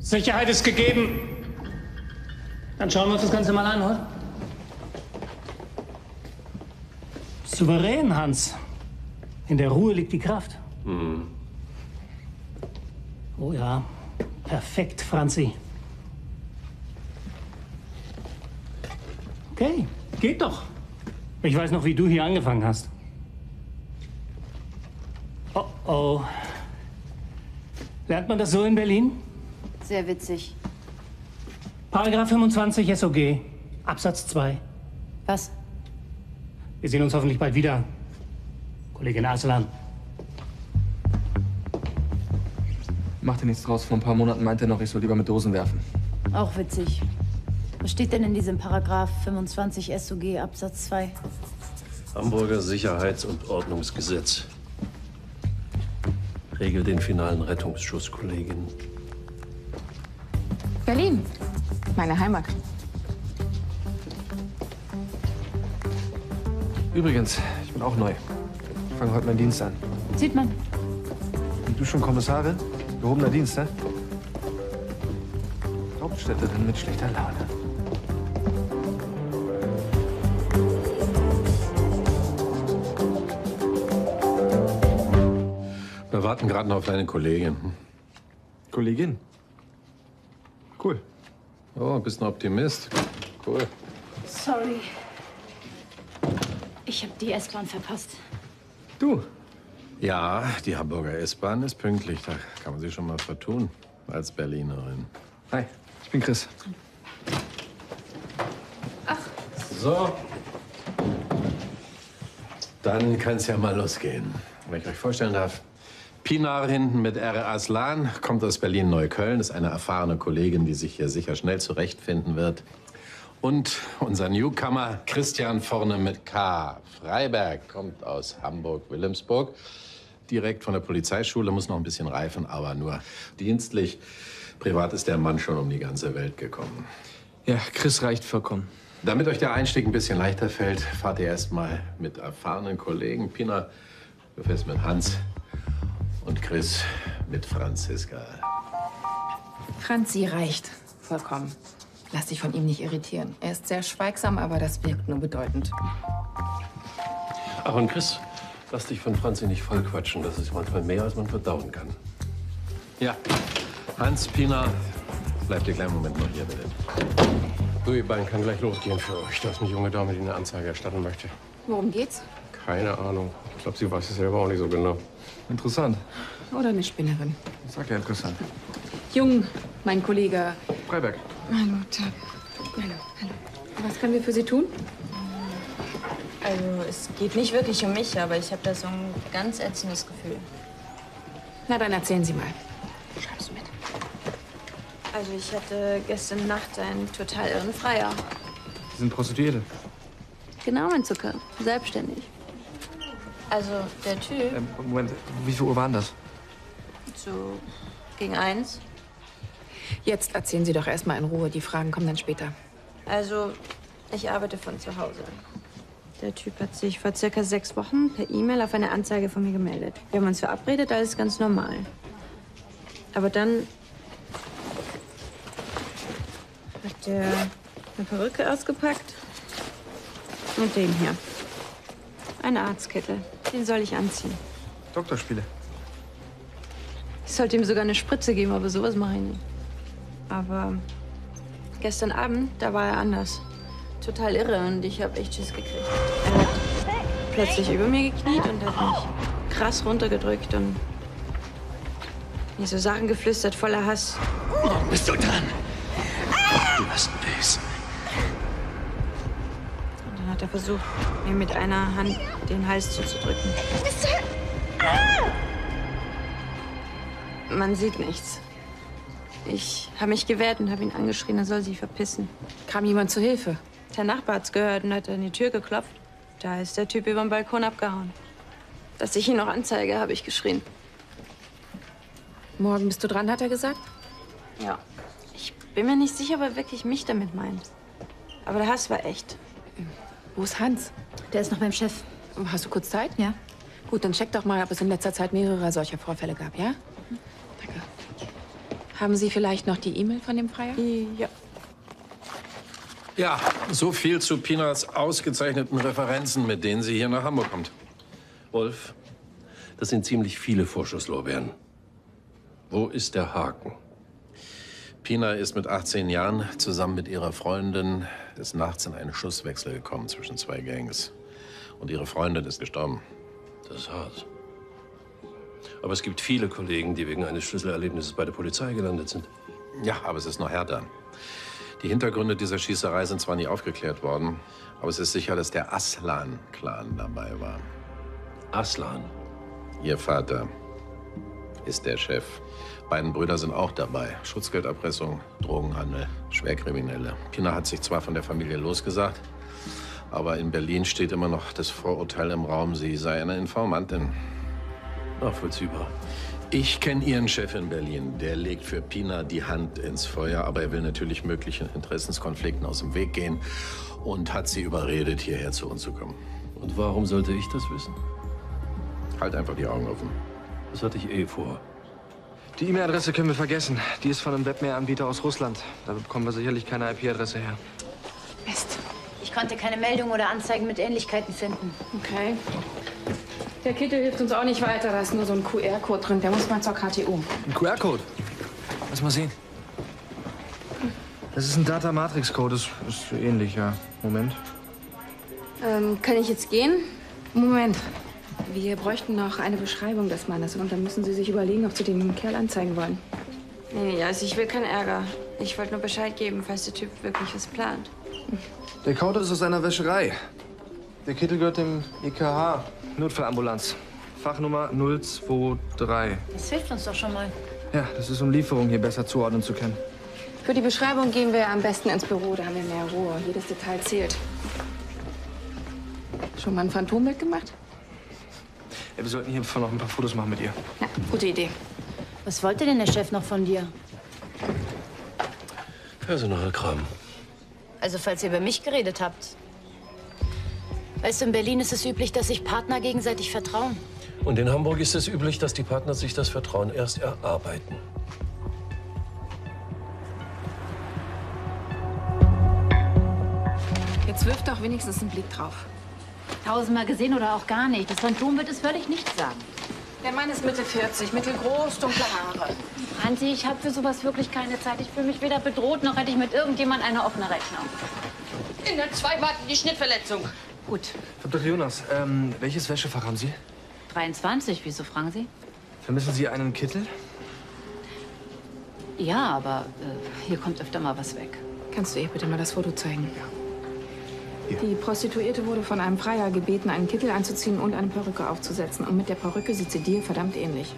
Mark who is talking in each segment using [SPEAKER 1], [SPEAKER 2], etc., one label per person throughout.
[SPEAKER 1] Sicherheit ist gegeben. Dann schauen wir uns das Ganze mal an, oder? Souverän, Hans. In der Ruhe liegt die Kraft.
[SPEAKER 2] Mhm.
[SPEAKER 1] Oh ja, perfekt, Franzi. Okay, geht doch. Ich weiß noch, wie du hier angefangen hast. Oh, oh. Lernt man das so in Berlin?
[SPEAKER 3] Sehr witzig.
[SPEAKER 1] Paragraph 25 SOG, Absatz 2.
[SPEAKER 3] Was?
[SPEAKER 1] Wir sehen uns hoffentlich bald wieder, Kollegin Arslan.
[SPEAKER 4] Macht dir nichts draus. Vor ein paar Monaten meinte er noch, ich soll lieber mit Dosen werfen.
[SPEAKER 3] Auch witzig. Was steht denn in diesem Paragraph 25 SOG Absatz 2?
[SPEAKER 2] Hamburger Sicherheits- und Ordnungsgesetz. Regelt den finalen Rettungsschuss, Kollegin.
[SPEAKER 5] Berlin, meine Heimat.
[SPEAKER 4] Übrigens, ich bin auch neu. Ich fange heute meinen Dienst an.
[SPEAKER 3] Sieht man.
[SPEAKER 4] Und du schon Kommissarin? Gehobener Dienst, ne? Hauptstädterin mit schlechter Laune.
[SPEAKER 2] Wir warten gerade noch auf deine Kollegin.
[SPEAKER 4] Kollegin? Cool.
[SPEAKER 2] Oh, bist ein Optimist. Cool.
[SPEAKER 3] Sorry. Ich habe die S-Bahn verpasst.
[SPEAKER 4] Du?
[SPEAKER 2] Ja, die Hamburger S-Bahn ist pünktlich. Da kann man sich schon mal vertun als Berlinerin.
[SPEAKER 4] Hi, ich bin Chris.
[SPEAKER 2] So. Dann kann es ja mal losgehen. Wenn ich euch vorstellen darf. Pinar hinten mit R. Aslan, kommt aus Berlin-Neukölln, ist eine erfahrene Kollegin, die sich hier sicher schnell zurechtfinden wird. Und unser Newcomer Christian vorne mit K. Freiberg, kommt aus Hamburg-Wilhelmsburg. Direkt von der Polizeischule, muss noch ein bisschen reifen, aber nur dienstlich. Privat ist der Mann schon um die ganze Welt gekommen.
[SPEAKER 4] Ja, Chris reicht vollkommen.
[SPEAKER 2] Damit euch der Einstieg ein bisschen leichter fällt, fahrt ihr erst mal mit erfahrenen Kollegen. Pina, du fährst mit Hans und Chris mit Franziska.
[SPEAKER 5] Franzi reicht vollkommen. Lass dich von ihm nicht irritieren. Er ist sehr schweigsam, aber das wirkt nur bedeutend.
[SPEAKER 2] Ach, und Chris, lass dich von Franzi nicht vollquatschen. Das ist manchmal mehr, als man verdauen kann. Ja, Hans, Pina, bleibt ihr kleinen Moment noch hier, bitte.
[SPEAKER 6] So, ihr beiden kann gleich losgehen für euch. Da ist eine junge Dame, die eine Anzeige erstatten möchte.
[SPEAKER 5] Worum geht's?
[SPEAKER 6] Keine Ahnung. Ich glaube, sie weiß es selber auch nicht so genau.
[SPEAKER 4] Interessant.
[SPEAKER 5] Oder eine Spinnerin?
[SPEAKER 4] Sag ja interessant.
[SPEAKER 5] Jung, mein Kollege.
[SPEAKER 4] Freiberg.
[SPEAKER 5] Hallo, Tag. Hallo, hallo. Was können wir für Sie tun?
[SPEAKER 7] Also, es geht nicht wirklich um mich, aber ich habe da so ein ganz ätzendes Gefühl.
[SPEAKER 5] Na, dann erzählen Sie mal. Schreib's mit.
[SPEAKER 7] Also, ich hatte gestern Nacht einen total irren Freier.
[SPEAKER 4] Sie sind Prostituierte.
[SPEAKER 7] Genau, mein Zucker. Selbstständig. Also, der Typ,
[SPEAKER 4] Moment, wie viel Uhr waren das?
[SPEAKER 7] so gegen 1.
[SPEAKER 5] Jetzt erzählen Sie doch erst mal in Ruhe. Die Fragen kommen dann später.
[SPEAKER 7] Also, ich arbeite von zu Hause. Der Typ hat sich vor circa 6 Wochen per E-Mail auf eine Anzeige von mir gemeldet. Wir haben uns verabredet, alles ganz normal. Aber dann hat er eine Perücke ausgepackt und den hier. Eine Arztkittel. Den soll ich anziehen.
[SPEAKER 4] Doktorspiele.
[SPEAKER 7] Ich sollte ihm sogar eine Spritze geben, aber sowas mache ich nicht. Aber gestern Abend, da war er anders. Total irre und ich habe echt Schiss gekriegt. Er hat plötzlich über mir gekniet und hat mich krass runtergedrückt und mir so Sachen geflüstert, voller Hass.
[SPEAKER 1] Morgen bist du dran. Du wirst büßen.
[SPEAKER 7] Und dann hat er versucht, mir mit einer Hand den Hals zuzudrücken. Man sieht nichts. Ich habe mich gewehrt und habe ihn angeschrien, er soll sich verpissen.
[SPEAKER 5] Kam jemand zu Hilfe?
[SPEAKER 7] Der Nachbar hat's gehört und hat an die Tür geklopft. Da ist der Typ über den Balkon abgehauen. Dass ich ihn noch anzeige, habe ich geschrien.
[SPEAKER 5] Morgen bist du dran, hat er gesagt?
[SPEAKER 7] Ja. Ich bin mir nicht sicher, ob er wirklich mich damit meint. Aber der Hass war echt.
[SPEAKER 5] Wo ist Hans?
[SPEAKER 3] Der ist noch beim Chef.
[SPEAKER 5] Hast du kurz Zeit?
[SPEAKER 3] Ja.
[SPEAKER 5] Gut, dann check doch mal, ob es in letzter Zeit mehrere solcher Vorfälle gab, ja? Danke. Haben Sie vielleicht noch die E-Mail von dem Freier?
[SPEAKER 7] Ja.
[SPEAKER 2] Ja, so viel zu Pinas ausgezeichneten Referenzen, mit denen sie hier nach Hamburg kommt.
[SPEAKER 6] Wolf, das sind ziemlich viele Vorschusslorbeeren. Wo ist der Haken?
[SPEAKER 2] Pina ist mit 18 Jahren zusammen mit ihrer Freundin des Nachts in einen Schusswechsel gekommen zwischen zwei Gangs. Und ihre Freundin ist gestorben.
[SPEAKER 6] Das ist hart. Aber es gibt viele Kollegen, die wegen eines Schlüsselerlebnisses bei der Polizei gelandet sind.
[SPEAKER 2] Ja, aber es ist noch härter. Die Hintergründe dieser Schießerei sind zwar nie aufgeklärt worden, aber es ist sicher, dass der Aslan-Clan dabei war.
[SPEAKER 6] Aslan?
[SPEAKER 2] Ihr Vater ist der Chef. Beiden Brüder sind auch dabei. Schutzgelderpressung, Drogenhandel, Schwerkriminelle. Pina hat sich zwar von der Familie losgesagt, aber in Berlin steht immer noch das Vorurteil im Raum, sie sei eine Informantin.
[SPEAKER 6] Nachvollziehbar.
[SPEAKER 2] Ich kenne Ihren Chef in Berlin. Der legt für Pina die Hand ins Feuer, aber er will natürlich möglichen Interessenskonflikten aus dem Weg gehen und hat sie überredet, hierher zu uns zu kommen.
[SPEAKER 6] Und warum sollte ich das wissen?
[SPEAKER 2] Halt einfach die Augen offen.
[SPEAKER 6] Das hatte ich eh vor.
[SPEAKER 4] Die E-Mail-Adresse können wir vergessen. Die ist von einem Webmail-Anbieter aus Russland. Da bekommen wir sicherlich keine IP-Adresse her.
[SPEAKER 5] Mist.
[SPEAKER 3] Ich konnte keine Meldung oder Anzeigen mit Ähnlichkeiten finden.
[SPEAKER 5] Okay. Der Kittel hilft uns auch nicht weiter. Da ist nur so ein QR-Code drin. Der muss mal zur KTU.
[SPEAKER 4] Ein QR-Code? Lass mal sehen. Das ist ein Data-Matrix-Code. Das ist so ähnlich, ja. Moment.
[SPEAKER 7] Kann ich jetzt gehen?
[SPEAKER 5] Moment. Wir bräuchten noch eine Beschreibung des Mannes. Und dann müssen Sie sich überlegen, ob Sie den Kerl anzeigen wollen.
[SPEAKER 7] Nee, also ich will keinen Ärger. Ich wollte nur Bescheid geben, falls der Typ wirklich was plant.
[SPEAKER 4] Der Code ist aus einer Wäscherei. Der Kittel gehört dem EKH. Notfallambulanz. Fachnummer 023.
[SPEAKER 3] Das hilft uns doch schon mal.
[SPEAKER 4] Ja, das ist, um Lieferungen hier besser zuordnen zu können.
[SPEAKER 5] Für die Beschreibung gehen wir am besten ins Büro. Da haben wir mehr Ruhe. Jedes Detail zählt. Schon mal ein Phantombild gemacht?
[SPEAKER 4] Ja, wir sollten hiervon noch ein paar Fotos machen mit ihr.
[SPEAKER 5] Ja, gute Idee.
[SPEAKER 3] Was wollte denn der Chef noch von dir?
[SPEAKER 6] Personalkram.
[SPEAKER 3] Also, falls ihr über mich geredet habt. Weißt du, in Berlin ist es üblich, dass sich Partner gegenseitig vertrauen.
[SPEAKER 6] Und in Hamburg ist es üblich, dass die Partner sich das Vertrauen erst erarbeiten.
[SPEAKER 5] Jetzt wirf doch wenigstens einen Blick drauf.
[SPEAKER 3] 1000-mal gesehen oder auch gar nicht. Das Phantom wird es völlig nichts sagen.
[SPEAKER 5] Der Mann ist Mitte 40, mittelgroß, dunkle Haare.
[SPEAKER 3] Franzi, ich habe für sowas wirklich keine Zeit. Ich fühle mich weder bedroht, noch hätte ich mit irgendjemand eine offene Rechnung.
[SPEAKER 7] In der 2 warten die Schnittverletzung.
[SPEAKER 3] Gut.
[SPEAKER 4] Frau Dr. Jonas, welches Wäschefach haben Sie?
[SPEAKER 3] 23, wieso fragen Sie?
[SPEAKER 4] Vermissen Sie einen Kittel?
[SPEAKER 3] Ja, aber hier kommt öfter mal was weg.
[SPEAKER 5] Kannst du ihr bitte mal das Foto zeigen? Die Prostituierte wurde von einem Freier gebeten, einen Kittel anzuziehen und eine Perücke aufzusetzen. Und mit der Perücke sieht sie dir verdammt ähnlich.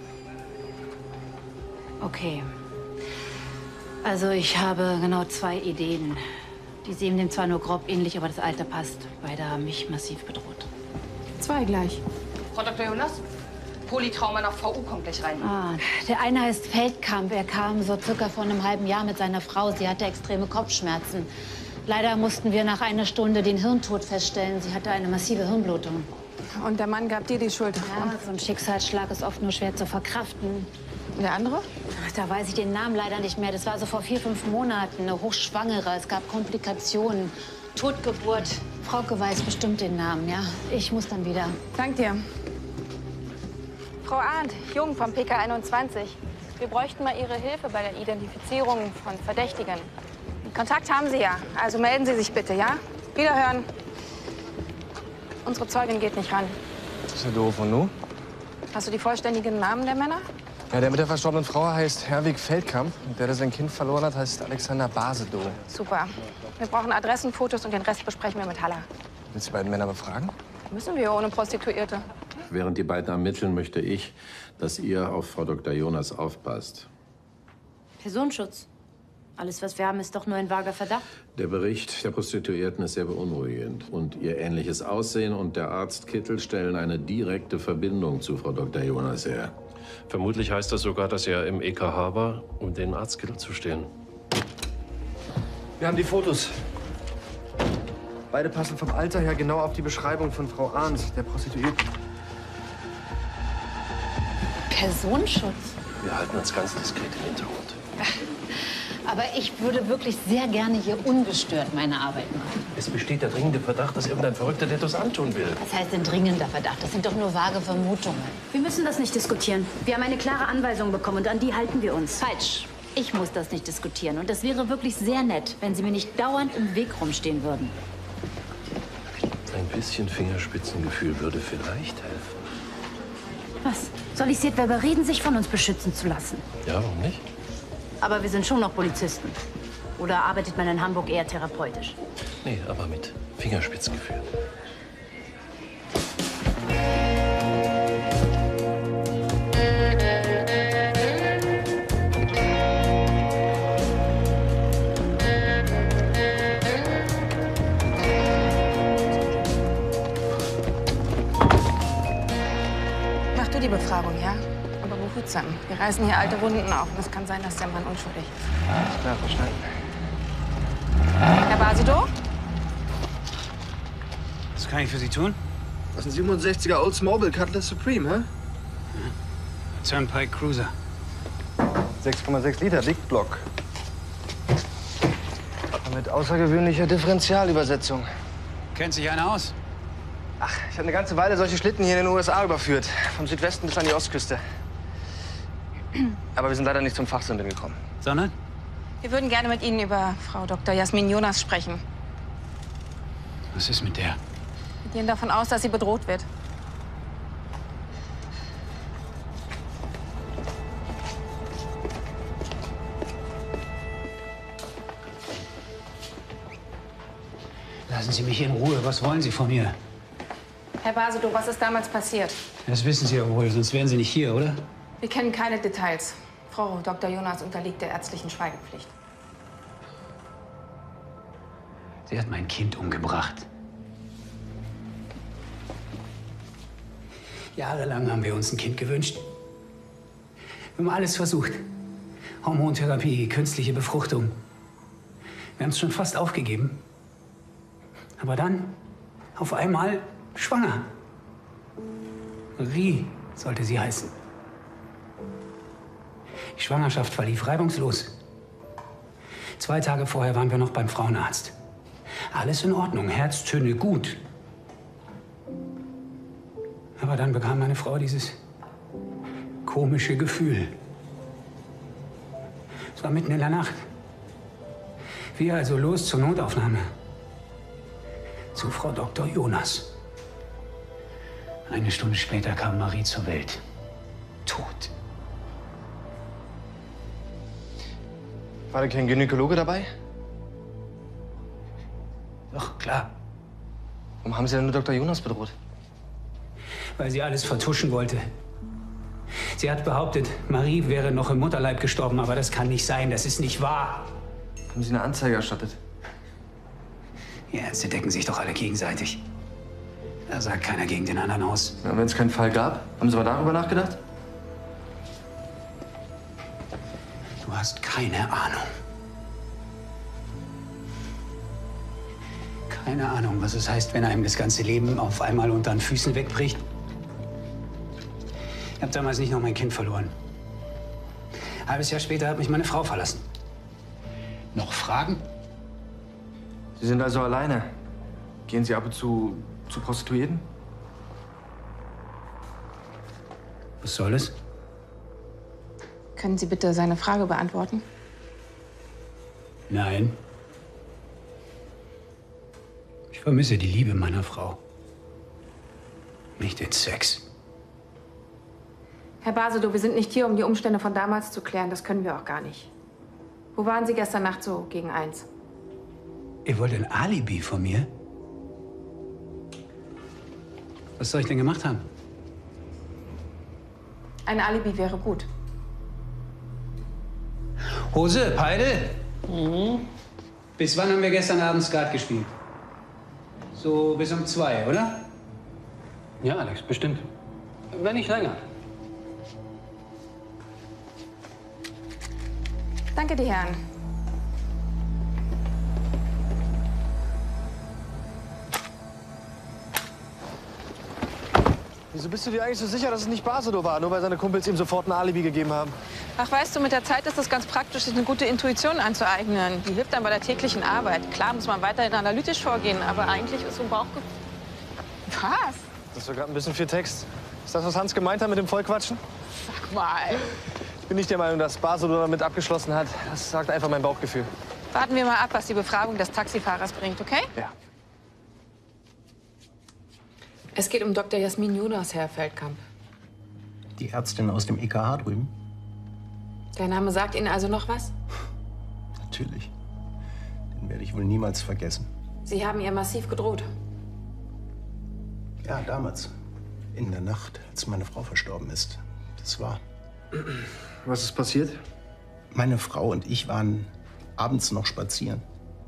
[SPEAKER 3] Okay. Also ich habe genau 2 Ideen. Die sehen dem zwar nur grob ähnlich, aber das Alter passt. Beide haben mich massiv bedroht.
[SPEAKER 5] 2 gleich.
[SPEAKER 7] Frau Dr. Jonas, Polytrauma nach VU kommt gleich rein.
[SPEAKER 3] Der eine heißt Feldkamp. Er kam so circa vor einem halben Jahr mit seiner Frau. Sie hatte extreme Kopfschmerzen. Leider mussten wir nach einer Stunde den Hirntod feststellen. Sie hatte eine massive Hirnblutung.
[SPEAKER 5] Und der Mann gab dir die Schuld.
[SPEAKER 3] Ja, so ein Schicksalsschlag ist oft nur schwer zu verkraften.
[SPEAKER 5] Und der andere?
[SPEAKER 3] Da weiß ich den Namen leider nicht mehr. Das war so vor 4, 5 Monaten. Eine Hochschwangere. Es gab Komplikationen. Totgeburt. Frauke weiß bestimmt den Namen, ja? Ich muss dann wieder.
[SPEAKER 5] Dank dir.
[SPEAKER 8] Frau Arndt, Jung vom PK 21. Wir bräuchten mal Ihre Hilfe bei der Identifizierung von Verdächtigen. Kontakt haben Sie ja, also melden Sie sich bitte, ja? Wiederhören. Unsere Zeugin geht nicht ran.
[SPEAKER 4] Das ist ja doof. Und nu?
[SPEAKER 8] Hast du die vollständigen Namen der Männer?
[SPEAKER 4] Ja, der mit der verstorbenen Frau heißt Herwig Feldkamp. Und der sein Kind verloren hat, heißt Alexander Basedow.
[SPEAKER 8] Super. Wir brauchen Adressenfotos und den Rest besprechen wir mit Halla.
[SPEAKER 4] Willst du die beiden Männer befragen?
[SPEAKER 8] Müssen wir ohne Prostituierte.
[SPEAKER 2] Während die beiden ermitteln, möchte ich, dass ihr auf Frau Dr. Jonas aufpasst.
[SPEAKER 3] Personenschutz. Alles, was wir haben, ist doch nur ein vager Verdacht.
[SPEAKER 2] Der Bericht der Prostituierten ist sehr beunruhigend. Und ihr ähnliches Aussehen und der Arzt Kittel stellen eine direkte Verbindung zu Frau Dr. Jonas her.
[SPEAKER 6] Vermutlich heißt das sogar, dass er im EKH war, um den Arztkittel zu stehlen.
[SPEAKER 4] Wir haben die Fotos. Beide passen vom Alter her genau auf die Beschreibung von Frau Arndt, der Prostituierten.
[SPEAKER 3] Personenschutz?
[SPEAKER 6] Wir halten uns ganz diskret im Hintergrund.
[SPEAKER 3] Aber ich würde wirklich sehr gerne hier ungestört meine Arbeit machen.
[SPEAKER 6] Es besteht der dringende Verdacht, dass irgendein Verrückter dir etwas antun will.
[SPEAKER 3] Was heißt denn dringender Verdacht? Das sind doch nur vage Vermutungen.
[SPEAKER 9] Wir müssen das nicht diskutieren. Wir haben eine klare Anweisung bekommen und an die halten wir uns.
[SPEAKER 3] Falsch. Ich muss das nicht diskutieren. Und es wäre wirklich sehr nett, wenn Sie mir nicht dauernd im Weg rumstehen würden.
[SPEAKER 6] Ein bisschen Fingerspitzengefühl würde vielleicht helfen.
[SPEAKER 9] Was? Soll ich Sie etwa überreden, sich von uns beschützen zu lassen?
[SPEAKER 6] Ja, warum nicht?
[SPEAKER 9] Aber wir sind schon noch Polizisten. Oder arbeitet man in Hamburg eher therapeutisch?
[SPEAKER 6] Nee, aber mit Fingerspitzengefühl.
[SPEAKER 8] Mach du die Befragung, ja? Aber behutsam. Wir reißen hier alte Wunden auf und es kann sein, dass der Mann unschuldig ist.
[SPEAKER 4] Alles klar, verstanden.
[SPEAKER 8] Herr Basido?
[SPEAKER 10] Was kann ich für Sie tun?
[SPEAKER 4] Das ist ein 67er Oldsmobile Cutlass Supreme, hä?
[SPEAKER 10] Turnpike Cruiser.
[SPEAKER 4] 6,6 Liter Big Block. Mit außergewöhnlicher Differentialübersetzung.
[SPEAKER 10] Kennt sich einer aus?
[SPEAKER 4] Ach, ich habe eine ganze Weile solche Schlitten hier in den USA überführt. Vom Südwesten bis an die Ostküste. Aber wir sind leider nicht zum Fachsimpeln gekommen.
[SPEAKER 10] Sondern?
[SPEAKER 8] Wir würden gerne mit Ihnen über Frau Dr. Jasmin Jonas sprechen.
[SPEAKER 10] Was ist mit der?
[SPEAKER 8] Wir gehen davon aus, dass sie bedroht wird.
[SPEAKER 10] Lassen Sie mich in Ruhe. Was wollen Sie von mir?
[SPEAKER 8] Herr Basido, was ist damals passiert?
[SPEAKER 10] Das wissen Sie ja wohl, sonst wären Sie nicht hier, oder?
[SPEAKER 8] Wir kennen keine Details. Frau Dr. Jonas unterliegt der ärztlichen Schweigepflicht.
[SPEAKER 10] Sie hat mein Kind umgebracht. Jahrelang haben wir uns ein Kind gewünscht. Wir haben alles versucht. Hormontherapie, künstliche Befruchtung. Wir haben es schon fast aufgegeben. Aber dann, auf einmal, schwanger. Marie sollte sie heißen. Die Schwangerschaft verlief reibungslos. 2 Tage vorher waren wir noch beim Frauenarzt. Alles in Ordnung, Herztöne gut. Aber dann bekam meine Frau dieses komische Gefühl. Es war mitten in der Nacht. Wir also los zur Notaufnahme. Zu Frau Dr. Jonas. 1 Stunde später kam Marie zur Welt. Tot.
[SPEAKER 4] War da kein Gynäkologe dabei?
[SPEAKER 10] Doch, klar.
[SPEAKER 4] Warum haben Sie denn nur Dr. Jonas bedroht?
[SPEAKER 10] Weil sie alles vertuschen wollte. Sie hat behauptet, Marie wäre noch im Mutterleib gestorben, aber das kann nicht sein, das ist nicht wahr.
[SPEAKER 4] Haben Sie eine Anzeige erstattet?
[SPEAKER 10] Die Ärzte decken sich doch alle gegenseitig. Da sagt keiner gegen den anderen aus.
[SPEAKER 4] Ja, wenn es keinen Fall gab, haben Sie mal darüber nachgedacht?
[SPEAKER 10] Du hast keine Ahnung. Keine Ahnung, was es heißt, wenn einem das ganze Leben auf einmal unter den Füßen wegbricht. Ich habe damals nicht noch mein Kind verloren. Ein halbes Jahr später hat mich meine Frau verlassen. Noch Fragen?
[SPEAKER 4] Sie sind also alleine. Gehen Sie ab und zu Prostituierten?
[SPEAKER 10] Was soll es?
[SPEAKER 8] Können Sie bitte seine Frage beantworten?
[SPEAKER 10] Nein. Ich vermisse die Liebe meiner Frau. Nicht den Sex.
[SPEAKER 8] Herr Basido, wir sind nicht hier, um die Umstände von damals zu klären. Das können wir auch gar nicht. Wo waren Sie gestern Nacht so gegen 1?
[SPEAKER 10] Ihr wollt ein Alibi von mir? Was soll ich denn gemacht haben?
[SPEAKER 8] Ein Alibi wäre gut.
[SPEAKER 10] Hose, Peide? Bis wann haben wir gestern Abend Skat gespielt? So bis um 2, oder?
[SPEAKER 11] Ja, Alex, bestimmt. Wenn nicht länger.
[SPEAKER 8] Danke, die Herren.
[SPEAKER 4] Wieso bist du dir eigentlich so sicher, dass es nicht Basedow war, nur weil seine Kumpels ihm sofort ein Alibi gegeben haben?
[SPEAKER 8] Ach, weißt du, mit der Zeit ist es ganz praktisch, sich eine gute Intuition anzueignen. Die hilft dann bei der täglichen Arbeit. Klar muss man weiterhin analytisch vorgehen, aber eigentlich ist so ein Bauchgefühl... Was?
[SPEAKER 4] Das ist doch gerade ein bisschen viel Text. Ist das, was Hans gemeint hat mit dem Vollquatschen?
[SPEAKER 8] Sag mal.
[SPEAKER 4] Ich bin nicht der Meinung, dass Basedow damit abgeschlossen hat. Das sagt einfach mein Bauchgefühl.
[SPEAKER 8] Warten wir mal ab, was die Befragung des Taxifahrers bringt, okay?
[SPEAKER 4] Ja.
[SPEAKER 5] Es geht um Dr. Jasmin Jonas, Herr Feldkamp.
[SPEAKER 12] Die Ärztin aus dem EKH drüben?
[SPEAKER 5] Der Name sagt Ihnen also noch was?
[SPEAKER 12] Natürlich. Den werde ich wohl niemals vergessen.
[SPEAKER 5] Sie haben ihr massiv gedroht.
[SPEAKER 12] Ja, damals. In der Nacht, als meine Frau verstorben ist. Das war...
[SPEAKER 4] Was ist passiert?
[SPEAKER 12] Meine Frau und ich waren abends noch spazieren.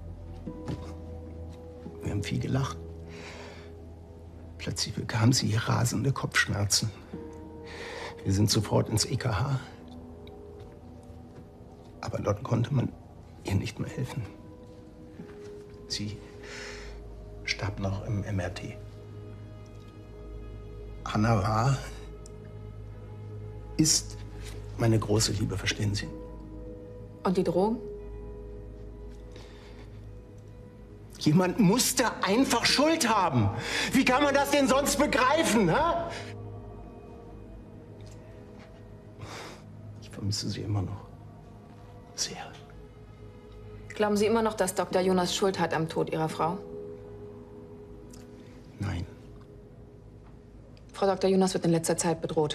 [SPEAKER 12] Wir haben viel gelacht. Plötzlich bekam sie rasende Kopfschmerzen. Wir sind sofort ins EKH. Aber dort konnte man ihr nicht mehr helfen. Sie starb noch im MRT. Hanna war, ist meine große Liebe, verstehen Sie?
[SPEAKER 5] Und die Drohung?
[SPEAKER 12] Jemand musste einfach Schuld haben. Wie kann man das denn sonst begreifen, hä? Ich vermisse sie immer noch. Sehr.
[SPEAKER 5] Glauben Sie immer noch, dass Dr. Jonas Schuld hat am Tod Ihrer Frau?
[SPEAKER 12] Nein.
[SPEAKER 5] Frau Dr. Jonas wird in letzter Zeit bedroht.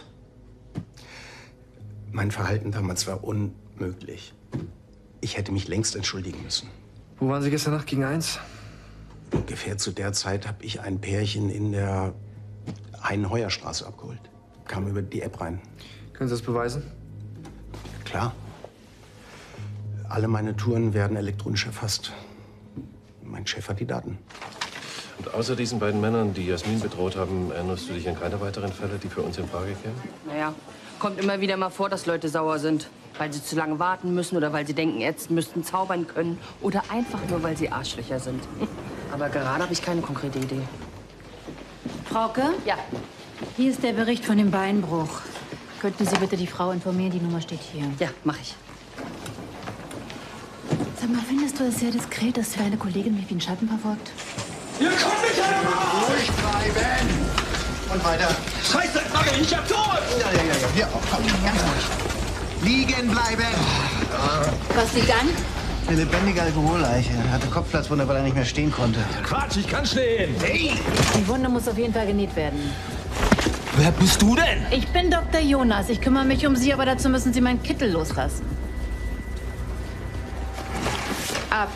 [SPEAKER 12] Mein Verhalten damals war unmöglich. Ich hätte mich längst entschuldigen müssen.
[SPEAKER 4] Wo waren Sie gestern Nacht gegen 1?
[SPEAKER 12] Ungefähr zu der Zeit habe ich ein Pärchen in der Heuerstraße abgeholt. Kam über die App rein.
[SPEAKER 4] Können Sie das beweisen?
[SPEAKER 12] Klar. Alle meine Touren werden elektronisch erfasst. Mein Chef hat die Daten.
[SPEAKER 6] Und außer diesen beiden Männern, die Jasmin bedroht haben, erinnerst du dich an keine weiteren Fälle, die für uns in Frage kämen?
[SPEAKER 9] Naja, kommt immer wieder mal vor, dass Leute sauer sind. Weil sie zu lange warten müssen oder weil sie denken, Ärzte müssten zaubern können. Oder einfach nur, weil sie Arschlöcher sind. Aber gerade habe ich keine konkrete Idee.
[SPEAKER 3] Frauke?
[SPEAKER 9] Ja.
[SPEAKER 3] Hier ist der Bericht von dem Beinbruch. Könnten Sie bitte die Frau informieren? Die Nummer steht hier.
[SPEAKER 9] Ja, mache ich.
[SPEAKER 3] Sag mal, findest du es sehr diskret, dass deine Kollegin mich wie ein Schatten verfolgt?
[SPEAKER 13] Ihr kommt nicht an den Raum! Ruhig bleiben! Und weiter. Scheiße, Mann, ich hab tot! Ja. Wir auch. Komm, ganz ruhig. Liegen bleiben!
[SPEAKER 3] Was liegt an?
[SPEAKER 13] Eine lebendige Alkoholleiche. Hatte Kopfplatzwunde, weil er nicht mehr stehen konnte.
[SPEAKER 1] Quatsch, ich kann stehen.
[SPEAKER 13] Hey!
[SPEAKER 3] Die Wunde muss auf jeden Fall genäht werden.
[SPEAKER 1] Wer bist du denn?
[SPEAKER 3] Ich bin Dr. Jonas. Ich kümmere mich um Sie, aber dazu müssen Sie meinen Kittel loslassen. Ab.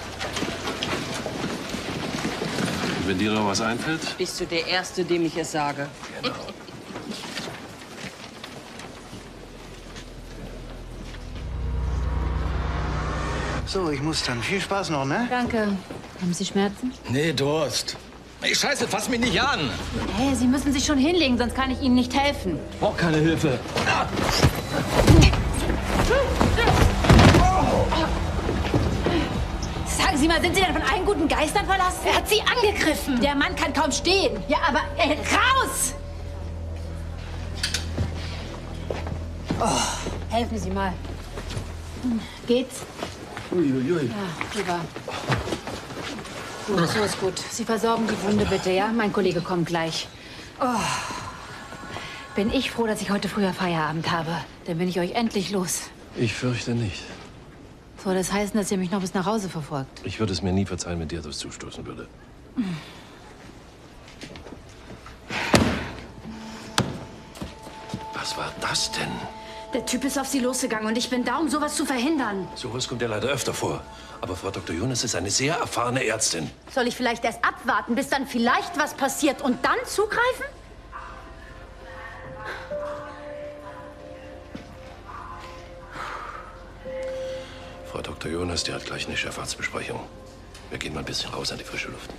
[SPEAKER 6] Wenn dir noch was einfällt?
[SPEAKER 9] Bist du der Erste, dem ich es sage?
[SPEAKER 6] Genau.
[SPEAKER 13] So, ich muss dann. Viel Spaß noch, ne?
[SPEAKER 3] Danke. Haben Sie Schmerzen?
[SPEAKER 1] Nee, Durst. Ey, Scheiße, fass mich nicht an.
[SPEAKER 3] Hey, Sie müssen sich schon hinlegen, sonst kann ich Ihnen nicht helfen.
[SPEAKER 1] Brauch keine Hilfe.
[SPEAKER 3] Sagen Sie mal, sind Sie denn von allen guten Geistern verlassen? Er hat Sie angegriffen. Der Mann kann kaum stehen. Ja, aber raus! Oh, helfen Sie mal. Geht's?
[SPEAKER 1] Uiuiui.
[SPEAKER 3] Ja, lieber. Gut, so ist gut. Sie versorgen die Wunde bitte, ja? Mein Kollege kommt gleich. Oh. Bin ich froh, dass ich heute früher Feierabend habe. Dann bin ich euch endlich los.
[SPEAKER 6] Ich fürchte nicht.
[SPEAKER 3] Soll das heißen, dass ihr mich noch bis nach Hause verfolgt?
[SPEAKER 6] Ich würde es mir nie verzeihen, wenn dir das zustoßen würde. Was war das denn?
[SPEAKER 9] Der Typ ist auf Sie losgegangen und ich bin da, um sowas zu verhindern.
[SPEAKER 6] Sowas kommt ja leider öfter vor. Aber Frau Dr. Jonas ist eine sehr erfahrene Ärztin.
[SPEAKER 9] Soll ich vielleicht erst abwarten, bis dann vielleicht was passiert und dann zugreifen?
[SPEAKER 6] Frau Dr. Jonas, die hat gleich eine Chefarztbesprechung. Wir gehen mal ein bisschen raus an die frische Luft.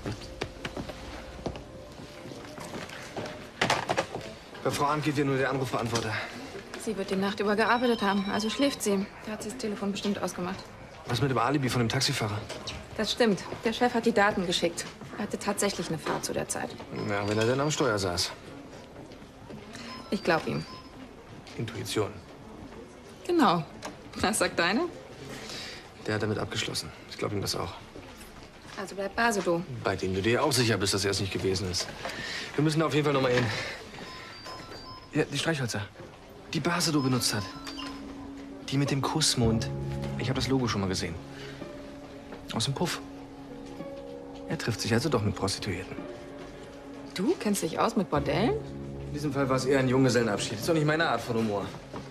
[SPEAKER 4] Bei Frau Arndt geht ja nur der Anrufbeantworter.
[SPEAKER 5] Sie wird die Nacht über gearbeitet haben, also schläft sie. Da hat sie das Telefon bestimmt ausgemacht.
[SPEAKER 4] Was mit dem Alibi von dem Taxifahrer?
[SPEAKER 5] Das stimmt. Der Chef hat die Daten geschickt. Er hatte tatsächlich eine Fahrt zu der Zeit.
[SPEAKER 4] Na, wenn er denn am Steuer saß.
[SPEAKER 5] Ich glaube ihm.
[SPEAKER 4] Intuition.
[SPEAKER 5] Genau. Was sagt deine?
[SPEAKER 4] Der hat damit abgeschlossen. Ich glaube ihm das auch.
[SPEAKER 5] Also bleibt Basedow.
[SPEAKER 4] Bei dem du dir auch sicher bist, dass er es nicht gewesen ist. Wir müssen da auf jeden Fall noch mal hin. Ja, die Streichhölzer. Die Basedow benutzt hat. Die mit dem Kussmund. Ich habe das Logo schon mal gesehen. Aus dem Puff. Er trifft sich also doch mit Prostituierten.
[SPEAKER 5] Du kennst dich aus mit Bordellen?
[SPEAKER 4] In diesem Fall war es eher ein Junggesellenabschied. Ist doch nicht meine Art von Humor.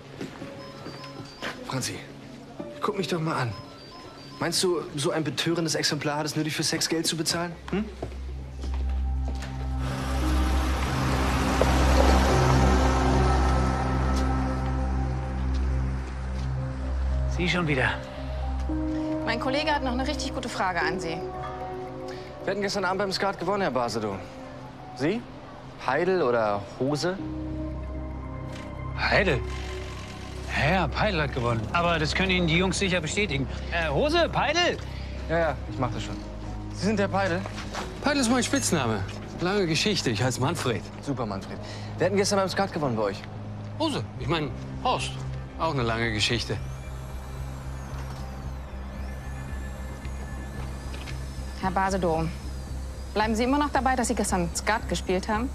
[SPEAKER 4] Franzi, guck mich doch mal an. Meinst du, so ein betörendes Exemplar hat es nötig, für Sex Geld zu bezahlen? Hm?
[SPEAKER 10] Sie schon wieder.
[SPEAKER 8] Mein Kollege hat noch eine richtig gute Frage an Sie.
[SPEAKER 4] Wir hatten gestern Abend beim Skat gewonnen, Herr Basedow. Sie? Heidel oder Hose?
[SPEAKER 10] Heidel? Ja, Peidel hat gewonnen. Aber das können Ihnen die Jungs sicher bestätigen. Hose, Peidel?
[SPEAKER 4] Ja, ich mach das schon. Sie sind der Peidel?
[SPEAKER 11] Peidel ist mein Spitzname. Lange Geschichte, ich heiße Manfred.
[SPEAKER 4] Super, Manfred. Wir hatten gestern beim Skat gewonnen bei euch.
[SPEAKER 11] Hose, ich meine Horst. Auch eine lange Geschichte.
[SPEAKER 8] Herr Basedow, bleiben Sie immer noch dabei, dass Sie gestern Skat gespielt haben?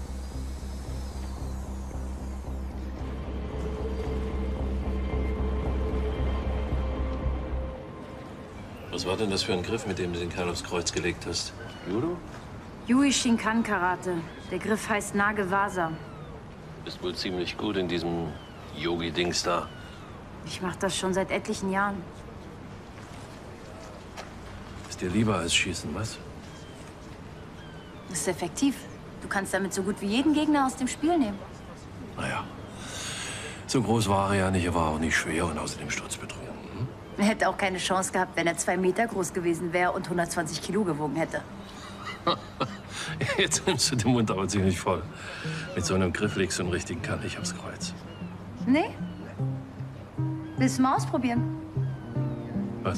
[SPEAKER 6] Was war denn das für ein Griff, mit dem du den Kerl aufs Kreuz gelegt hast? Judo?
[SPEAKER 3] Yui Shinkan Karate. Der Griff heißt Nagewasa.
[SPEAKER 6] Bist wohl ziemlich gut in diesem Yogi-Dings da.
[SPEAKER 3] Ich mache das schon seit etlichen Jahren.
[SPEAKER 6] Ist dir lieber als Schießen, was?
[SPEAKER 3] Das ist effektiv. Du kannst damit so gut wie jeden Gegner aus dem Spiel nehmen.
[SPEAKER 6] Naja, so groß war er ja nicht. Er war auch nicht schwer und außerdem sturzbetrunken.
[SPEAKER 3] Er hätte auch keine Chance gehabt, wenn er 2 Meter groß gewesen wäre und 120 Kilo gewogen hätte.
[SPEAKER 6] Jetzt nimmst du den Mund aber ziemlich voll. Mit so einem Griff legst du einen richtigen Kanich aufs Kreuz.
[SPEAKER 3] Nee? Willst du mal ausprobieren?
[SPEAKER 6] Was?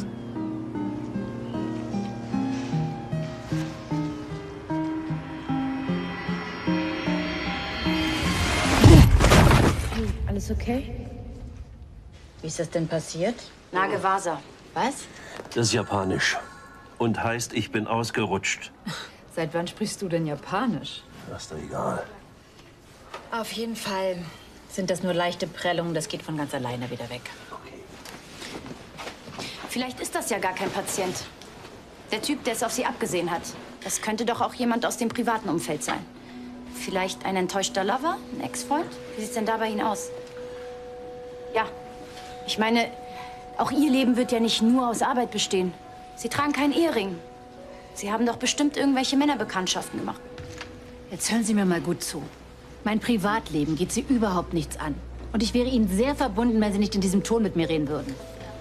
[SPEAKER 3] Hey, alles okay? Wie ist das denn passiert? Nagewasa. Was?
[SPEAKER 6] Das ist japanisch. Und heißt, ich bin ausgerutscht.
[SPEAKER 3] Seit wann sprichst du denn Japanisch?
[SPEAKER 6] Das ist doch egal.
[SPEAKER 3] Auf jeden Fall sind das nur leichte Prellungen. Das geht von ganz alleine wieder weg.
[SPEAKER 6] Okay.
[SPEAKER 3] Vielleicht ist das ja gar kein Patient. Der Typ, der es auf Sie abgesehen hat. Das könnte doch auch jemand aus dem privaten Umfeld sein. Vielleicht ein enttäuschter Lover, ein Ex-Freund? Wie sieht's denn da bei Ihnen aus? Ja, ich meine, auch Ihr Leben wird ja nicht nur aus Arbeit bestehen. Sie tragen keinen Ehering. Sie haben doch bestimmt irgendwelche Männerbekanntschaften gemacht. Jetzt hören Sie mir mal gut zu. Mein Privatleben geht Sie überhaupt nichts an. Und ich wäre Ihnen sehr verbunden, wenn Sie nicht in diesem Ton mit mir reden würden.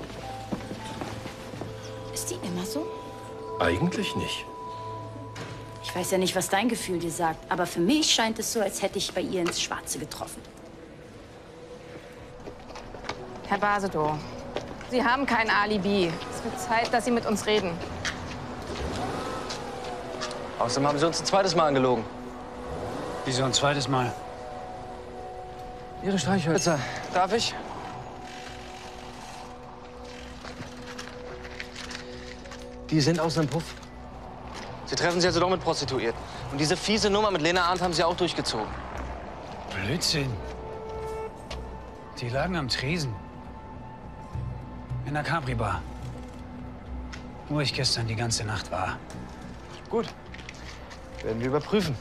[SPEAKER 3] Ist die immer so?
[SPEAKER 6] Eigentlich nicht.
[SPEAKER 3] Ich weiß ja nicht, was dein Gefühl dir sagt, aber für mich scheint es so, als hätte ich bei ihr ins Schwarze getroffen.
[SPEAKER 8] Herr Basedow, Sie haben kein Alibi. Es wird Zeit, dass Sie mit uns reden.
[SPEAKER 4] Außerdem haben Sie uns ein zweites Mal angelogen.
[SPEAKER 10] Wieso ein zweites Mal?
[SPEAKER 4] Ihre Streichhölzer. Darf ich? Die sind aus einem Puff. Sie treffen sich also doch mit Prostituierten. Und diese fiese Nummer mit Lena Arndt haben Sie auch durchgezogen.
[SPEAKER 10] Blödsinn. Die lagen am Tresen. In der Capri-Bar. Wo ich gestern die ganze Nacht war.
[SPEAKER 4] Gut. Werden wir überprüfen.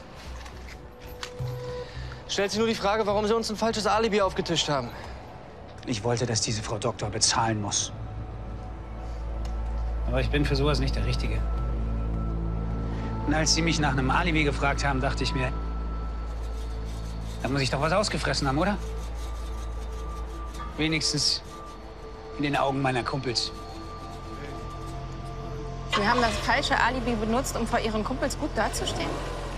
[SPEAKER 4] Stellt sich nur die Frage, warum Sie uns ein falsches Alibi aufgetischt haben.
[SPEAKER 10] Ich wollte, dass diese Frau Doktor bezahlen muss. Aber ich bin für sowas nicht der Richtige. Und als Sie mich nach einem Alibi gefragt haben, dachte ich mir, da muss ich doch was ausgefressen haben, oder? Wenigstens in den Augen meiner Kumpels.
[SPEAKER 8] Sie haben das falsche Alibi benutzt, um vor Ihren Kumpels gut dazustehen?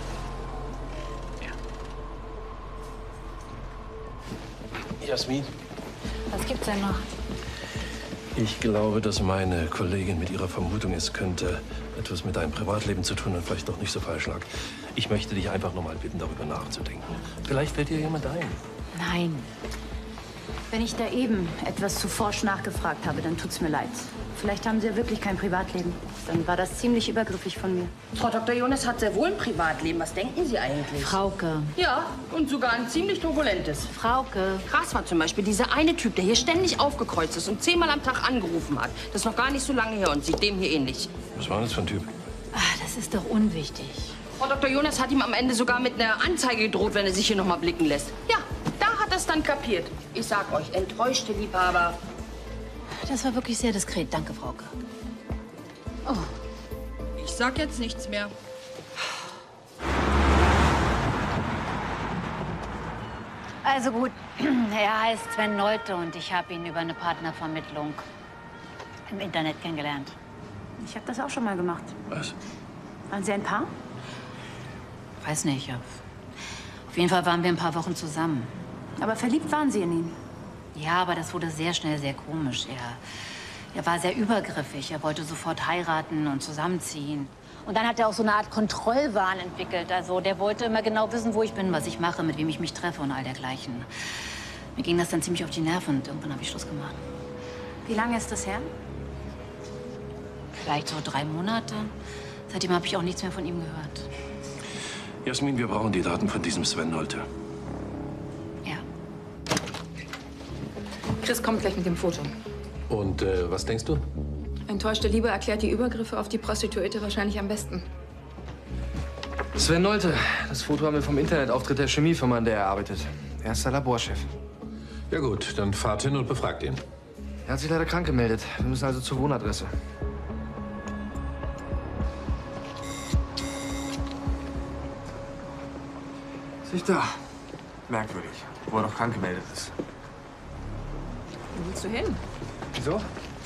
[SPEAKER 6] Jasmin,
[SPEAKER 3] Was gibt's denn noch?
[SPEAKER 6] ich glaube, dass meine Kollegin mit ihrer Vermutung, es könnte etwas mit deinem Privatleben zu tun und vielleicht doch nicht so falsch lag. Ich möchte dich einfach noch mal bitten, darüber nachzudenken. Vielleicht fällt dir jemand ein.
[SPEAKER 3] Nein. Wenn ich da eben etwas zu forsch nachgefragt habe, dann tut's mir leid. Vielleicht haben Sie ja wirklich kein Privatleben. Dann war das ziemlich übergriffig von mir.
[SPEAKER 9] Frau Dr. Jonas hat sehr wohl ein Privatleben. Was denken Sie eigentlich?
[SPEAKER 3] Frauke.
[SPEAKER 9] Ja, und sogar ein ziemlich turbulentes.
[SPEAKER 3] Frauke.
[SPEAKER 9] Krass war zum Beispiel dieser eine Typ, der hier ständig aufgekreuzt ist und 10-mal am Tag angerufen hat. Das ist noch gar nicht so lange her und sieht dem hier ähnlich.
[SPEAKER 6] Was war das für ein Typ?
[SPEAKER 3] Ach, das ist doch unwichtig.
[SPEAKER 9] Frau Dr. Jonas hat ihm am Ende sogar mit einer Anzeige gedroht, wenn er sich hier noch mal blicken lässt. Ja, da hat er es dann kapiert. Ich sag euch, enttäuschte Liebhaber.
[SPEAKER 3] Das war wirklich sehr diskret. Danke, Frauke.
[SPEAKER 9] Oh. Ich sag jetzt nichts mehr.
[SPEAKER 3] Also gut, er heißt Sven Nolte und ich habe ihn über eine Partnervermittlung im Internet kennengelernt. Ich habe das auch schon mal gemacht.
[SPEAKER 6] Was?
[SPEAKER 3] Waren Sie ein Paar? Weiß nicht. Ja. Auf jeden Fall waren wir ein paar Wochen zusammen. Aber verliebt waren Sie in ihn? Ja, aber das wurde sehr schnell sehr komisch. Er war sehr übergriffig. Er wollte sofort heiraten und zusammenziehen. Und dann hat er auch so eine Art Kontrollwahn entwickelt. Also der wollte immer genau wissen, wo ich bin, was ich mache, mit wem ich mich treffe und all dergleichen. Mir ging das dann ziemlich auf die Nerven und irgendwann habe ich Schluss gemacht. Wie lange ist das her? Vielleicht so 3 Monate. Seitdem habe ich auch nichts mehr von ihm gehört.
[SPEAKER 6] Jasmin, wir brauchen die Daten von diesem Sven Nolte.
[SPEAKER 3] Ja.
[SPEAKER 5] Chris kommt gleich mit dem Foto.
[SPEAKER 2] Und was denkst du?
[SPEAKER 5] Enttäuschte Liebe erklärt die Übergriffe auf die Prostituierte wahrscheinlich am besten.
[SPEAKER 4] Sven Nolte. Das Foto haben wir vom Internetauftritt der Chemiefirma, an der er arbeitet. Er ist der Laborchef.
[SPEAKER 2] Ja gut, dann fahrt hin und befragt ihn.
[SPEAKER 4] Er hat sich leider krank gemeldet. Wir müssen also zur Wohnadresse. Sich da. Merkwürdig, wo er doch krank gemeldet ist.
[SPEAKER 5] Wo willst du hin?
[SPEAKER 4] Wieso?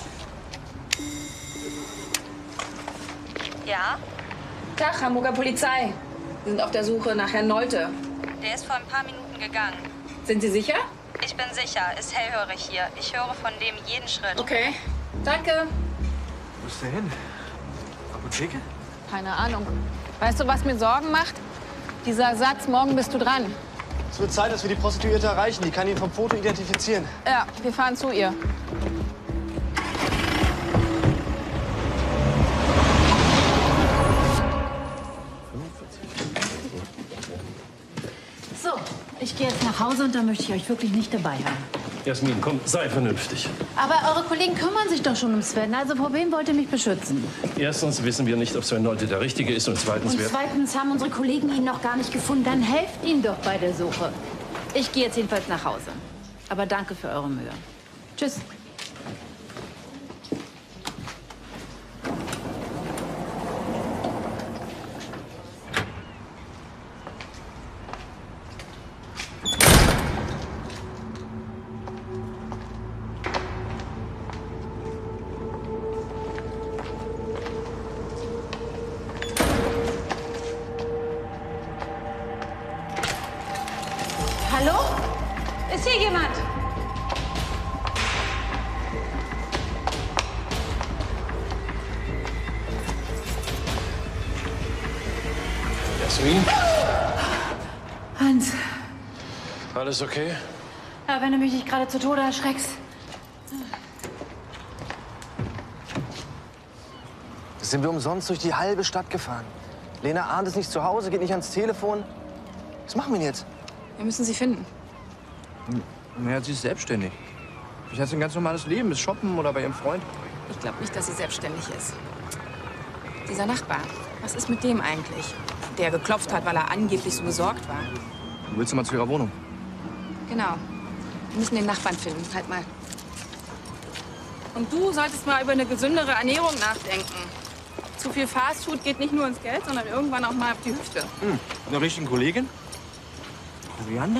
[SPEAKER 8] Ja,
[SPEAKER 5] Tag, Hamburger Polizei. Wir sind auf der Suche nach Herrn Nolte.
[SPEAKER 8] der ist vor ein paar Minuten gegangen.
[SPEAKER 5] Sind Sie sicher?
[SPEAKER 8] Ich bin sicher, ist hellhörig hier. Ich höre von dem jeden Schritt.
[SPEAKER 5] Okay, danke.
[SPEAKER 4] Wo ist der hin? Apotheke?
[SPEAKER 8] Keine Ahnung. Weißt du, was mir Sorgen macht? Dieser Satz, morgen bist du dran.
[SPEAKER 14] Es wird Zeit, dass wir die Prostituierte erreichen. Die kann ihn vom Foto identifizieren.
[SPEAKER 8] Ja, wir fahren zu ihr.
[SPEAKER 3] So, ich gehe jetzt nach Hause und da möchte ich euch wirklich nicht dabei haben.
[SPEAKER 6] Jasmin, komm, sei vernünftig.
[SPEAKER 3] Aber eure Kollegen kümmern sich doch schon um Sven. Also vor wem wollt ihr mich beschützen?
[SPEAKER 6] Erstens wissen wir nicht, ob Sven Nolte der Richtige ist und zweitens...
[SPEAKER 3] Und zweitens haben unsere Kollegen ihn noch gar nicht gefunden. Dann helft ihnen doch bei der Suche. Ich gehe jetzt jedenfalls nach Hause. Aber danke für eure Mühe. Tschüss. Hallo? Ist hier jemand?
[SPEAKER 6] Jasmin?
[SPEAKER 3] Hans,
[SPEAKER 6] Alles okay?
[SPEAKER 3] ja, wenn du mich nicht gerade zu Tode erschreckst.
[SPEAKER 14] Das sind wir umsonst durch die halbe Stadt gefahren. Lena Arndt ist nicht zu Hause, geht nicht ans Telefon. Was machen wir denn jetzt?
[SPEAKER 5] Wir müssen sie finden.
[SPEAKER 4] Naja, sie ist selbstständig. Ich hatte ein ganz normales Leben, ist shoppen oder bei ihrem Freund.
[SPEAKER 5] Ich glaube nicht, dass sie selbstständig ist. Dieser Nachbar, was ist mit dem eigentlich? Der geklopft hat, weil er angeblich so besorgt war.
[SPEAKER 4] Du willst mal zu ihrer Wohnung?
[SPEAKER 5] Genau. Wir müssen den Nachbarn finden. Halt mal. Und du solltest mal über eine gesündere Ernährung nachdenken. Zu viel Fastfood geht nicht nur ins Geld, sondern irgendwann auch mal auf die Hüfte.
[SPEAKER 4] Eine richtige Kollegin? Koriander?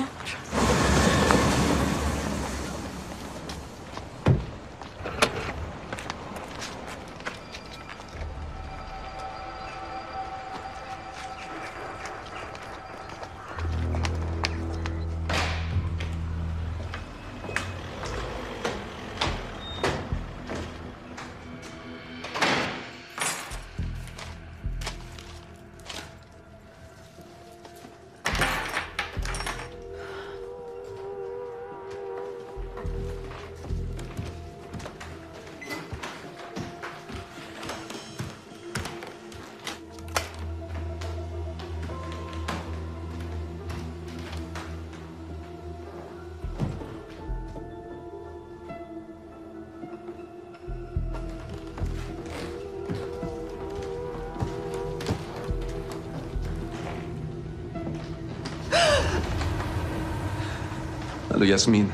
[SPEAKER 15] Hallo Jasmin.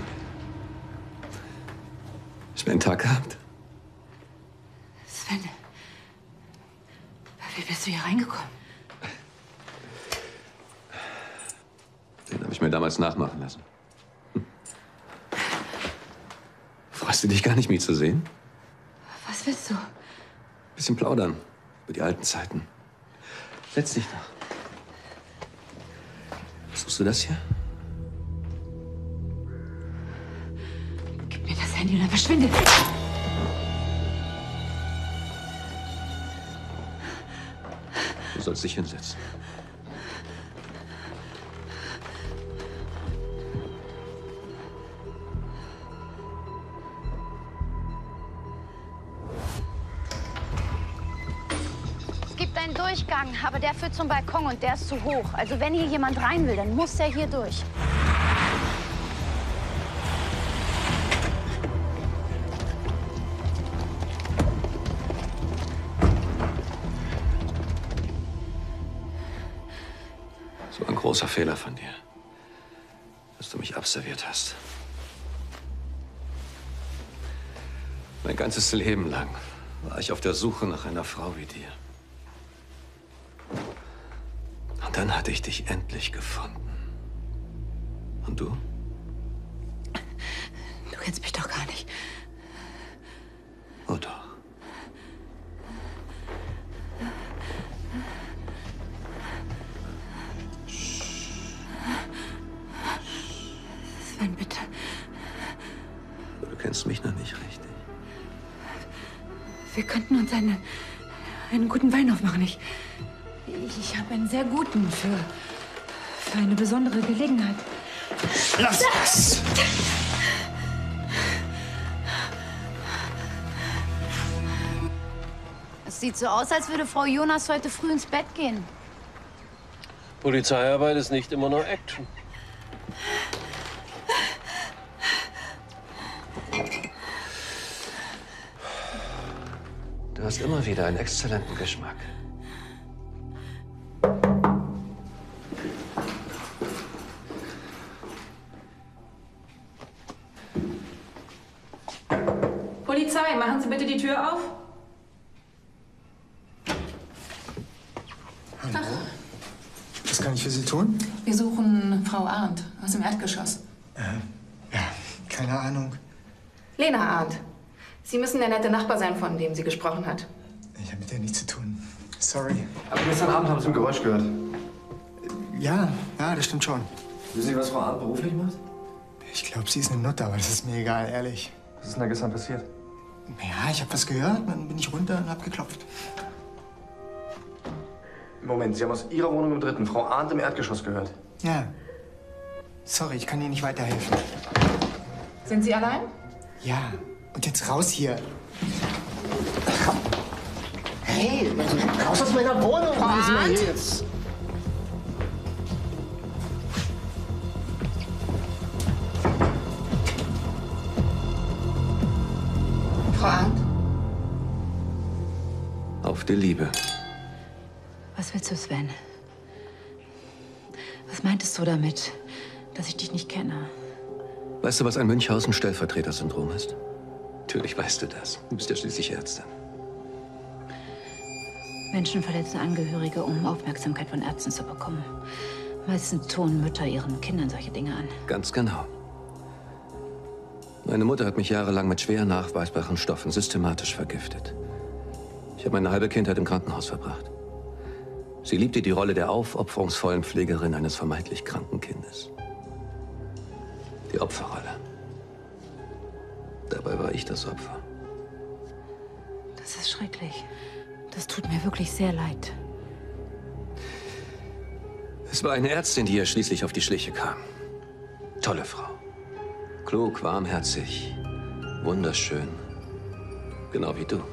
[SPEAKER 15] Schönen Tag gehabt.
[SPEAKER 3] Sven, wie bist du hier reingekommen?
[SPEAKER 15] Den habe ich mir damals nachmachen lassen. Freust du dich gar nicht, mich zu sehen?
[SPEAKER 3] Was willst du?
[SPEAKER 15] Bisschen plaudern über die alten Zeiten. Setz dich doch. Suchst du das hier?
[SPEAKER 3] Gib mir das Handy und dann verschwinde.
[SPEAKER 15] Du sollst dich hinsetzen.
[SPEAKER 8] Es gibt einen Durchgang, aber der führt zum Balkon und der ist zu hoch. Also wenn hier jemand rein will, dann muss er hier durch.
[SPEAKER 15] Das war ein großer Fehler von dir, dass du mich abserviert hast. Mein ganzes Leben lang war ich auf der Suche nach einer Frau wie dir. Und dann hatte ich dich endlich gefunden. Und du?
[SPEAKER 3] Du kennst mich doch gar nicht.
[SPEAKER 15] Oh doch.
[SPEAKER 3] Sven, bitte.
[SPEAKER 15] Du kennst mich noch nicht richtig.
[SPEAKER 3] Wir könnten uns einen guten Wein aufmachen. Ich habe einen sehr guten für eine besondere Gelegenheit.
[SPEAKER 13] Lass das!
[SPEAKER 8] Es sieht so aus, als würde Frau Jonas heute früh ins Bett gehen.
[SPEAKER 6] Polizeiarbeit ist nicht immer nur Action.
[SPEAKER 15] Du hast immer wieder einen exzellenten Geschmack.
[SPEAKER 5] Polizei, machen Sie bitte die Tür auf.
[SPEAKER 16] Hallo. Was kann ich für Sie tun?
[SPEAKER 5] Wir suchen Frau Arndt aus dem Erdgeschoss.
[SPEAKER 16] Ja, keine Ahnung.
[SPEAKER 5] Lena Arndt. Sie müssen der nette Nachbar sein, von dem sie gesprochen hat.
[SPEAKER 16] Ich habe mit der nichts zu tun. Sorry.
[SPEAKER 14] Aber gestern Abend haben Sie ein Geräusch gehört.
[SPEAKER 16] Ja, das stimmt schon.
[SPEAKER 14] Wissen Sie, was Frau Arndt beruflich macht?
[SPEAKER 16] Ich glaube, sie ist eine Nutte, aber das ist mir egal, ehrlich.
[SPEAKER 14] Was ist denn da gestern passiert?
[SPEAKER 16] Ja, ich habe was gehört, dann bin ich runter und habe geklopft.
[SPEAKER 14] Moment, Sie haben aus Ihrer Wohnung im 3. Frau Arndt im Erdgeschoss gehört.
[SPEAKER 16] Ja. Sorry, ich kann Ihnen nicht weiterhelfen.
[SPEAKER 5] Sind Sie allein?
[SPEAKER 16] Ja. Und jetzt raus hier. Hey, raus aus meiner Wohnung!
[SPEAKER 5] Frau Arndt?
[SPEAKER 16] Jetzt.
[SPEAKER 5] Frau Arndt?
[SPEAKER 15] Auf die Liebe.
[SPEAKER 3] Was willst du, Sven? Was meintest du damit, dass ich dich nicht kenne?
[SPEAKER 15] Weißt du, was ein Münchhausen-Stellvertreter-Syndrom ist? Natürlich weißt du das. Du bist ja schließlich Ärztin.
[SPEAKER 3] Menschen verletzen Angehörige, um Aufmerksamkeit von Ärzten zu bekommen. Meistens tun Mütter ihren Kindern solche Dinge an.
[SPEAKER 15] Ganz genau. Meine Mutter hat mich jahrelang mit schwer nachweisbaren Stoffen systematisch vergiftet. Ich habe meine halbe Kindheit im Krankenhaus verbracht. Sie liebte die Rolle der aufopferungsvollen Pflegerin eines vermeintlich kranken Kindes. Die Opferrolle. Dabei war ich das Opfer.
[SPEAKER 3] Das ist schrecklich. Das tut mir wirklich sehr leid.
[SPEAKER 15] Es war eine Ärztin, die ihr schließlich auf die Schliche kam. Tolle Frau. Klug, warmherzig, wunderschön. Genau wie du.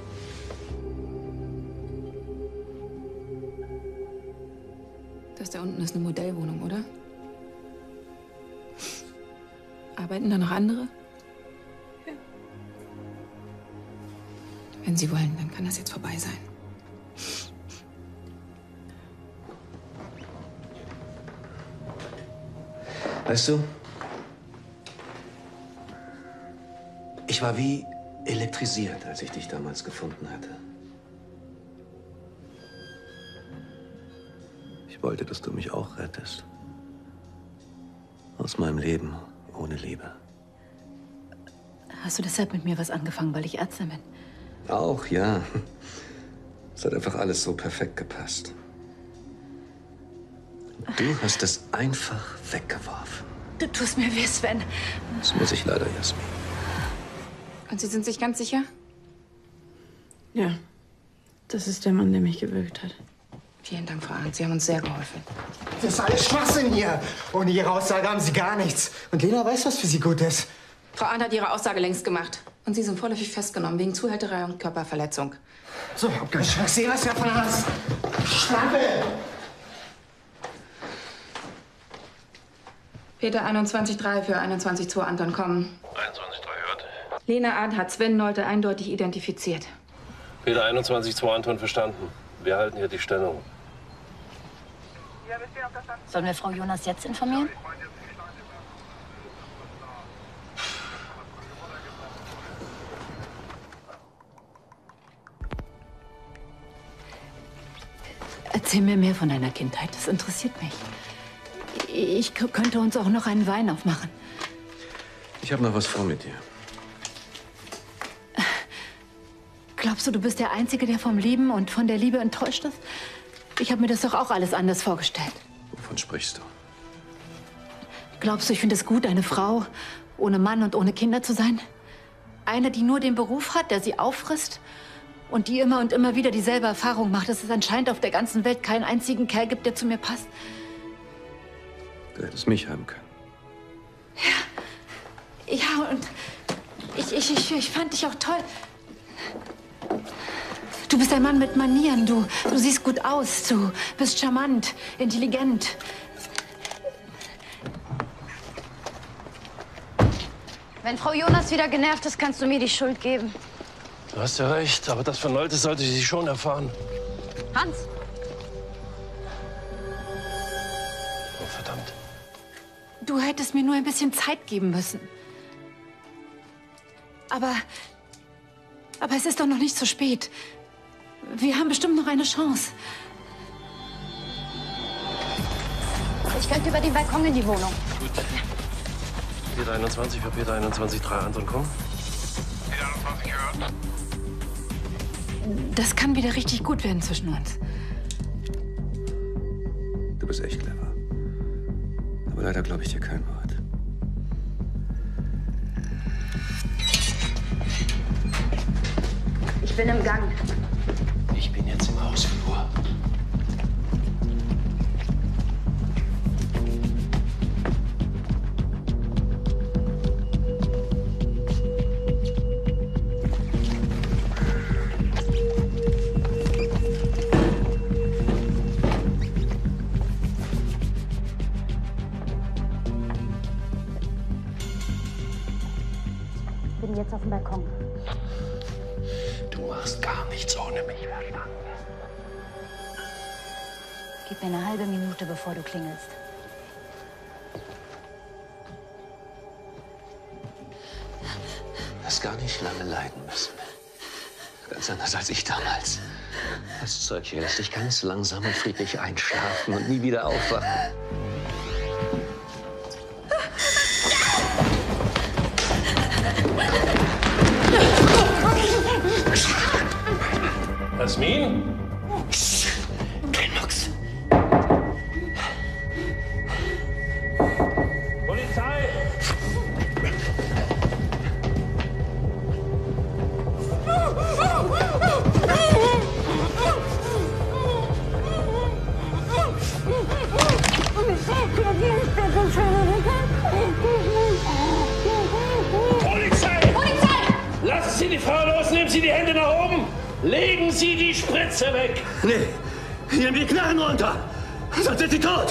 [SPEAKER 5] Das da unten ist eine Modellwohnung, oder? Arbeiten da noch andere? Ja. Wenn Sie wollen, dann kann das jetzt vorbei sein.
[SPEAKER 15] Weißt du, Ich war wie elektrisiert, als ich dich damals gefunden hatte. Ich wollte, dass du mich auch rettest. Aus meinem Leben ohne Liebe.
[SPEAKER 3] Hast du deshalb mit mir was angefangen, weil ich Ärztin bin?
[SPEAKER 15] Auch, ja. Es hat einfach alles so perfekt gepasst. Du hast es einfach weggeworfen.
[SPEAKER 3] Du tust mir weh, Sven.
[SPEAKER 15] Das muss ich leider, Jasmin.
[SPEAKER 8] Und Sie sind sich ganz sicher?
[SPEAKER 7] Ja, das ist der Mann, der mich gewürgt hat.
[SPEAKER 8] Vielen Dank, Frau Arndt. Sie haben uns sehr geholfen.
[SPEAKER 16] Das ist alles Schwachsinn hier. Ohne Ihre Aussage haben Sie gar nichts. Und Lena weiß, was für Sie gut ist.
[SPEAKER 8] Frau Arndt hat ihre Aussage längst gemacht. Und Sie sind vorläufig festgenommen wegen Zuhälterei und Körperverletzung.
[SPEAKER 16] So, ich sehe was davon hast. Schnappe!
[SPEAKER 8] Peter 21.3 für 21.2 Anton kommen.
[SPEAKER 6] 21.3 hört.
[SPEAKER 8] Lena Arndt hat Sven Nolte eindeutig identifiziert.
[SPEAKER 6] Peter 21.2 Anton verstanden. Wir halten hier die Stellung.
[SPEAKER 3] Sollen wir Frau Jonas jetzt informieren? Erzähl mir mehr von deiner Kindheit. Das interessiert mich. Ich könnte uns auch noch einen Wein aufmachen.
[SPEAKER 15] Ich habe noch was vor mit dir.
[SPEAKER 3] Glaubst du bist der Einzige, der vom Leben und von der Liebe enttäuscht ist? Ich habe mir das doch auch alles anders vorgestellt.
[SPEAKER 15] Wovon sprichst du?
[SPEAKER 3] Glaubst du, ich finde es gut, eine Frau ohne Mann und ohne Kinder zu sein? Eine, die nur den Beruf hat, der sie auffrisst? Und die immer und immer wieder dieselbe Erfahrung macht, dass es anscheinend auf der ganzen Welt keinen einzigen Kerl gibt, der zu mir passt?
[SPEAKER 15] Du hättest mich haben können.
[SPEAKER 3] Ja, und ich fand dich auch toll. Du bist ein Mann mit Manieren. Du siehst gut aus. Du bist charmant, intelligent.
[SPEAKER 17] Wenn Frau Jonas wieder genervt ist, kannst du mir die Schuld geben.
[SPEAKER 6] Du hast ja recht, aber das von Nolte sollte sie schon erfahren.
[SPEAKER 17] Hans!
[SPEAKER 6] Oh, verdammt.
[SPEAKER 3] Du hättest mir nur ein bisschen Zeit geben müssen. Aber es ist doch noch nicht zu spät. Wir haben bestimmt noch eine Chance.
[SPEAKER 17] Ich könnte über den Balkon in die Wohnung.
[SPEAKER 6] Gut. Peter 21 für Peter 21.3 Anton kommen. Peter 21 gehört.
[SPEAKER 3] Das kann wieder richtig gut werden zwischen uns.
[SPEAKER 15] Du bist echt clever. Aber leider glaube ich dir kein Wort.
[SPEAKER 17] Ich bin im Gang.
[SPEAKER 6] Ich bin jetzt im Hausflur.
[SPEAKER 17] Ich bin jetzt auf dem Balkon.
[SPEAKER 6] Du machst gar nichts ohne mich, verstanden?
[SPEAKER 3] Gib mir eine halbe Minute, bevor du klingelst.
[SPEAKER 15] Du hast gar nicht lange leiden müssen. Ganz anders als ich damals. Das Zeug hier lässt dich ganz langsam und friedlich einschlafen und nie wieder aufwachen.
[SPEAKER 6] Jasmin?
[SPEAKER 15] Kein Mucks.
[SPEAKER 6] Polizei! Polizei!
[SPEAKER 17] Polizei!
[SPEAKER 6] Lassen Sie die Frau los, nehmen Sie die Hände nach oben! Legen Sie die Spritze weg!
[SPEAKER 15] Nee, nimm die Knarren runter! Sonst sind sie tot!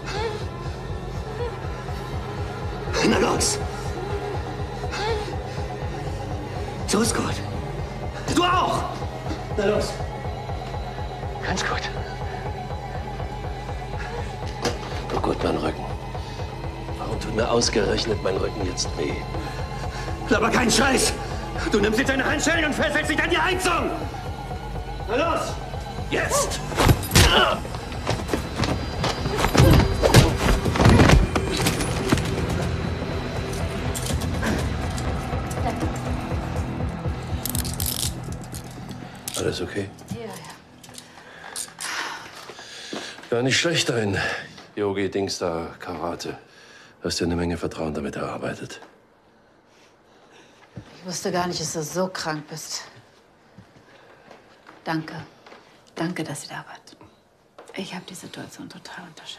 [SPEAKER 15] Na los! So ist gut. Du auch! Na los! Ganz gut.
[SPEAKER 6] Oh gut, mein Rücken. Warum tut mir ausgerechnet mein Rücken jetzt weh?
[SPEAKER 18] Aber kein Scheiß! Du nimmst jetzt deine Handschellen und fesselst dich an die Heizung! Na los! Jetzt!
[SPEAKER 6] Alles okay?
[SPEAKER 3] Ja, ja.
[SPEAKER 6] Gar nicht schlecht, dein Yogi-Dings da, Karate. Hast dir eine Menge Vertrauen damit erarbeitet.
[SPEAKER 3] Ich wusste gar nicht, dass du so krank bist. Danke. Danke, dass ihr da wart. Ich habe die Situation total unterschätzt.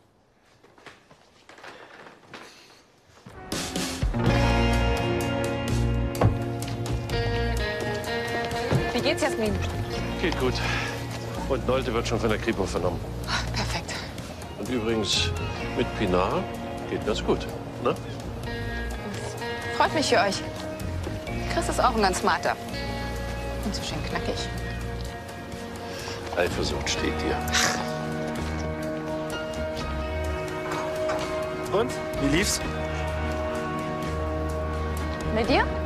[SPEAKER 8] Wie geht's, Jasmin?
[SPEAKER 6] Geht gut. Und Nolte wird schon von der Kripo vernommen.
[SPEAKER 8] Perfekt.
[SPEAKER 6] Und übrigens, mit Pinar geht ganz gut, ne?
[SPEAKER 8] Freut mich für euch. Chris ist auch ein ganz smarter. Und so schön knackig.
[SPEAKER 6] Eifersucht steht dir.
[SPEAKER 14] Und? Wie lief's?
[SPEAKER 8] Mit dir?